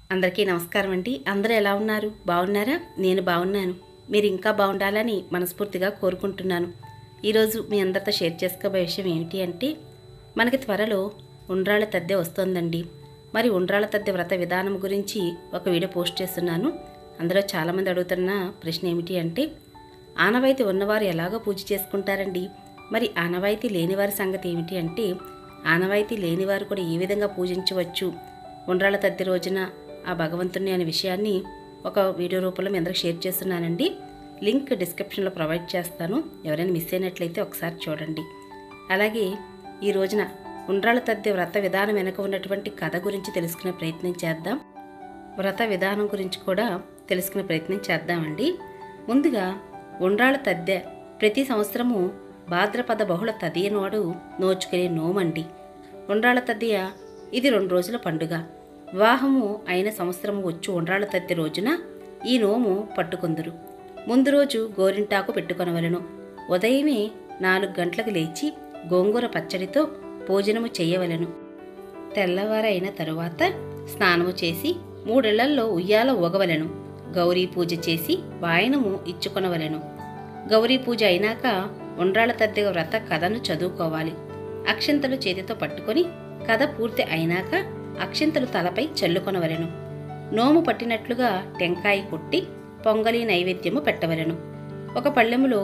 అందరికీ నమస్కారం అండి. అందరూ ఎలా ఉన్నారు? బాగున్నారా? నేను బాగున్నాను. మీరు ఇంకా బాగుండాలని మనస్ఫూర్తిగా కోరుకుంటున్నాను. ఈరోజు మీ అందరితో షేర్ చేసుకోబోయే విషయం ఏమిటి అంటే, మనకి త్వరలో ఉండ్రాళ్ళ తద్దె వస్తోందండి. మరి ఉండ్రాళ్ళ తద్దె వ్రత విధానం గురించి ఒక వీడియో పోస్ట్ చేస్తున్నాను. అందులో చాలామంది అడుగుతున్న ప్రశ్న ఏమిటి అంటే, ఆనవాయితీ ఉన్నవారు ఎలాగో పూజ చేసుకుంటారండి. మరి ఆనవాయితీ లేనివారి సంగతి ఏమిటి అంటే, ఆనవాయితీ లేనివారు కూడా ఏ విధంగా పూజించవచ్చు ఉండ్రాళ్ళ తద్దె రోజున ఆ భగవంతుని అనే విషయాన్ని ఒక వీడియో రూపంలో మీ అందరికి షేర్ చేస్తున్నానండి. లింక్ డిస్క్రిప్షన్లో ప్రొవైడ్ చేస్తాను. ఎవరైనా మిస్ అయినట్లయితే ఒకసారి చూడండి. అలాగే ఈ రోజున ఉండ్రాళ్ళ తద్దె వ్రత విధానం వెనక ఉన్నటువంటి కథ గురించి తెలుసుకునే ప్రయత్నం చేద్దాం. వ్రత విధానం గురించి కూడా తెలుసుకునే ప్రయత్నం చేద్దామండి. ముందుగా ఉండ్రాళ్ళ తద్దె ప్రతి సంవత్సరము భాద్రపద బహుళ తదియ నాడు నోచుకునే నోమండి. ఉండ్రాళ్ళ తద్దె ఇది 2 రోజుల పండుగ. వివాహము అయిన సంవత్సరము వచ్చు ఉండ్రాళ్ళ తద్దె రోజున ఈ నోము పట్టుకుందురు. ముందు రోజు గోరింటాకు పెట్టుకొనవలెను. ఉదయమే 4 గంటలకు లేచి గోంగూర పచ్చడితో భోజనము చెయ్యవలెను. తెల్లవారైన తరువాత స్నానము చేసి 3 ఇళ్లల్లో ఉయ్యాల ఊగవలెను. గౌరీ పూజ చేసి వాయనము ఇచ్చుకొనవలెను. గౌరీ పూజ అయినాక ఉండ్రాళ్ళ తద్దె వ్రత కథను చదువుకోవాలి. అక్షింతలు చేతితో పట్టుకొని కథ పూర్తి అయినాక అక్షింతలు తలపై చల్లుకొనవలెను. నోము పట్టినట్లుగా టెంకాయ కొట్టి పొంగలి నైవేద్యము పెట్టవలెను. ఒక పళ్ళెములో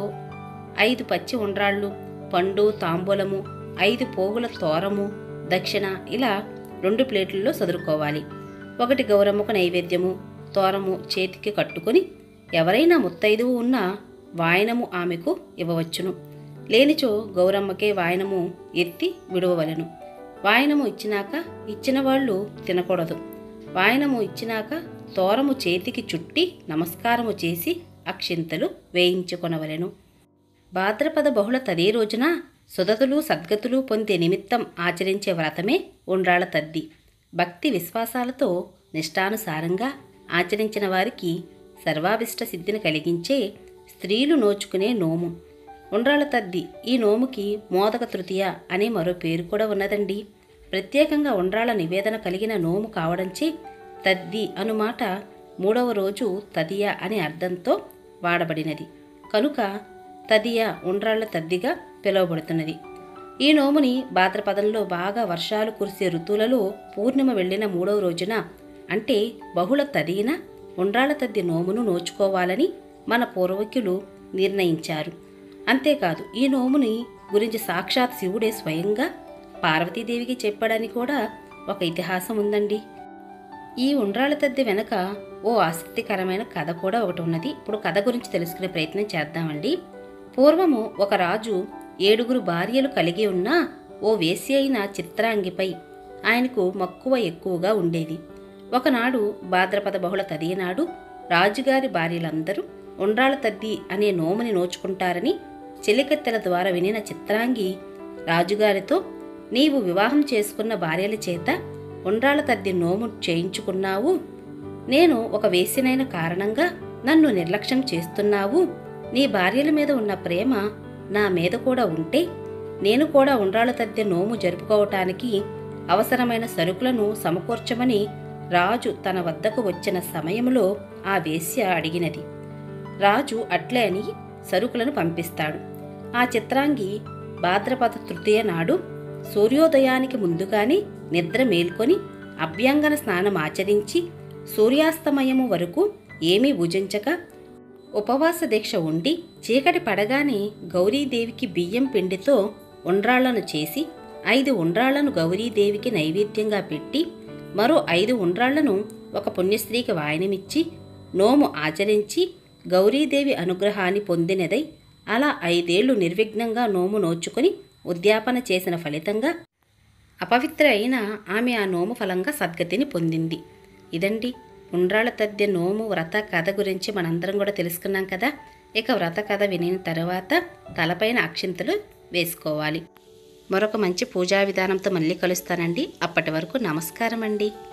5 పచ్చి ఉండ్రాళ్ళు, పండు, తాంబూలము, 5 పోగుల తోరము, దక్షిణ ఇలా 2 ప్లేట్లలో సదురుకోవాలి. 1 గౌరమ్మకు నైవేద్యము, తోరము చేతికి కట్టుకొని ఎవరైనా ముత్తైదువు ఉన్నా వాయనము ఆమెకు ఇవ్వవచ్చును. లేనిచో గౌరమ్మకే వాయనము ఎత్తి విడువవలెను. వాయనము ఇచ్చినాక ఇచ్చిన వాళ్ళు తినకూడదు. వాయనము ఇచ్చినాక తోరము చేతికి చుట్టి నమస్కారము చేసి అక్షింతలు వేయించుకొనవలెను. భాద్రపద బహుళ తదే రోజున సుదతులు సద్గతులు పొందే నిమిత్తం ఆచరించే వ్రతమే ఉండ్రాళ్ళ తద్ది. భక్తి విశ్వాసాలతో నిష్టానుసారంగా ఆచరించిన వారికి సర్వాభిష్ట సిద్ధిని కలిగించే స్త్రీలు నోచుకునే నోము ఉండ్రాళ్ళ తద్ది. ఈ నోముకి మోదక తృతీయ అనే మరో పేరు కూడా ఉన్నదండి. ప్రత్యేకంగా ఉండ్రాళ్ళ నివేదన కలిగిన నోము కావడంచే తద్ది అనుమాట 3వ రోజు తదియ అనే అర్థంతో వాడబడినది. కనుక తదియ ఉండ్రాళ్ళ తద్దిగా పిలువబడుతున్నది. ఈ నోముని భాద్రపదంలో బాగా వర్షాలు కురిసే ఋతువులలో పూర్ణిమ వెళ్ళిన 3వ రోజున అంటే బహుళ తదియన ఉండ్రాళ్ళ తద్ది నోమును నోచుకోవాలని మన పూర్వీకులు నిర్ణయించారు. అంతేకాదు ఈ నోముని గురించి సాక్షాత్ శివుడే స్వయంగా పార్వతీదేవికి చెప్పాడని కూడా ఒక ఇతిహాసం ఉందండి. ఈ ఉండ్రాళ్ళ తద్దె వెనక ఓ ఆసక్తికరమైన కథ కూడా ఒకటి ఉన్నది. ఇప్పుడు కథ గురించి తెలుసుకునే ప్రయత్నం చేద్దామండి. పూర్వము ఒక రాజు 7 భార్యలు కలిగి ఉన్న ఓ వేశ్య అయిన చిత్రాంగిపై ఆయనకు మక్కువ ఎక్కువగా ఉండేది. ఒకనాడు భాద్రపద బహుళ తదియ నాడు రాజుగారి భార్యలందరూ ఉండ్రాళ్ళ తద్ది అనే నోముని నోచుకుంటారని చెలికత్తెల ద్వారా వినిన చిత్రాంగి రాజుగారితో, నీవు వివాహం చేసుకున్న భార్యల చేత ఉండ్రాళ్ళ తద్ది నోము చేయించుకున్నావు. నేను ఒక వేశ్యనైన కారణంగా నన్ను నిర్లక్ష్యం చేస్తున్నావు. నీ భార్యల మీద ఉన్న ప్రేమ నా మీద కూడా ఉంటే నేను కూడా ఉండ్రాళ్ళ తద్దె నోము జరుపుకోవటానికి అవసరమైన సరుకులను సమకూర్చమని రాజు తన వద్దకు వచ్చిన సమయంలో ఆ వేశ్య అడిగినది. రాజు అట్లే అని సరుకులను పంపిస్తాడు. ఆ చిత్రాంగి భాద్రపద తృతీయ నాడు సూర్యోదయానికి ముందుగానే నిద్ర మేల్కొని అభ్యంగన స్నానం ఆచరించి సూర్యాస్తమయము వరకు ఏమీ భుజించక ఉపవాస దీక్ష ఉండి చీకటి పడగానే గౌరీదేవికి బియ్యం పిండితో ఉండ్రాళ్లను చేసి 5 ఉండ్రాళ్లను గౌరీదేవికి నైవేద్యంగా పెట్టి మరో 5 ఉండ్రాళ్లను ఒక పుణ్యస్త్రీకి వాయనమిచ్చి నోము ఆచరించి గౌరీదేవి అనుగ్రహాన్ని పొందినదై అలా 5 ఏళ్లు నిర్విఘ్నంగా నోము నోచుకొని ఉద్యాపన చేసిన ఫలితంగా అపవిత్ర అయిన ఆమె ఆ నోము ఫలంగా సద్గతిని పొందింది. ఇదండి ఉండ్రాళ్ళ తద్దె నోము వ్రత కథ గురించి మనందరం కూడా తెలుసుకున్నాం కదా. ఇక వ్రత కథ వినిన తర్వాత తలపైన అక్షింతలు వేసుకోవాలి. మరొక మంచి పూజా విధానంతో మళ్ళీ కలుస్తానండి. అప్పటి వరకు నమస్కారం అండి.